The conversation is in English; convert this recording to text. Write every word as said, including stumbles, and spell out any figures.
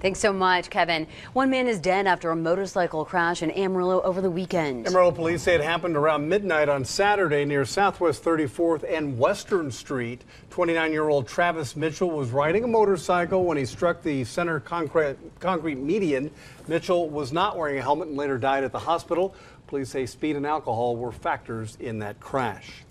Thanks so much, Kevin. One man is dead after a motorcycle crash in Amarillo over the weekend. Amarillo police say it happened around midnight on Saturday near Southwest thirty-fourth and Western Street. twenty-nine-year-old Travis Mitchell was riding a motorcycle when he struck the center concrete, concrete median. Mitchell was not wearing a helmet and later died at the hospital. Police say speed and alcohol were factors in that crash.